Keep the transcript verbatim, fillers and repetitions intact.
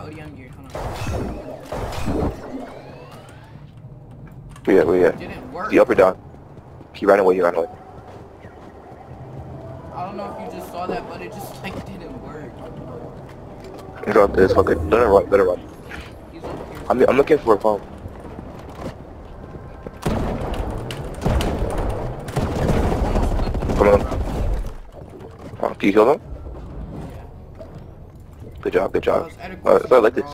got O D M gear. Hold on. Where you at? Where you at? Didn't work. Is he up or down? He ran away. He ran away. I don't know if you just saw that, but it just like didn't work. He's up there. It's fucking. Let him run. Let him run. He's over here. I'm, I'm looking for a phone. Come on. Oh, can you kill him? Yeah. Good job. Good job. I was at a Uh, so I like this.